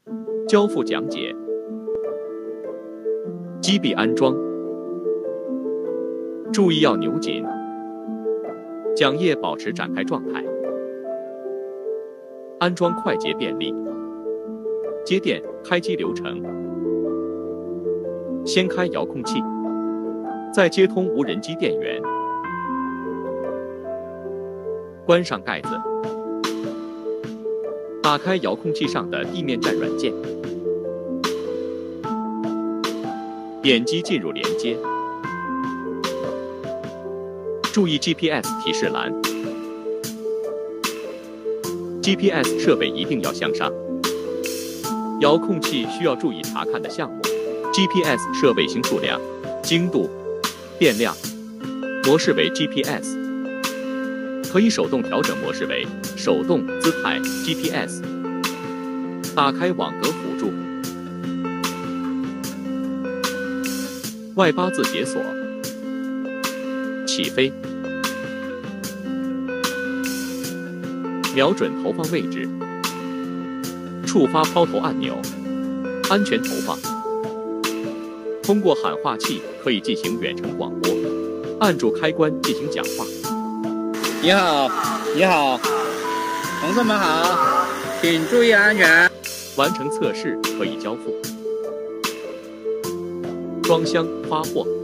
交付讲解。机臂安装，注意要扭紧，桨叶保持展开状态。安装快捷便利。接电开机流程：先开遥控器，再接通无人机电源，关上盖子，打开遥控器上的地面站软件，点击进入连接。注意 GPS 提示栏 ，GPS 设备一定要向上。遥控器需要注意查看的项目 ：GPS 设备星数量、精度、电量。模式为 GPS， 可以手动调整模式为手动姿态 GPS。打开网格辅助，外八字解锁，起飞，瞄准投放位置。触发抛投按钮，安全投放。通过喊话器可以进行远程广播，按住开关进行讲话。 你好，你好，同志们好，请注意安全。 完成测试可以交付。装箱发货。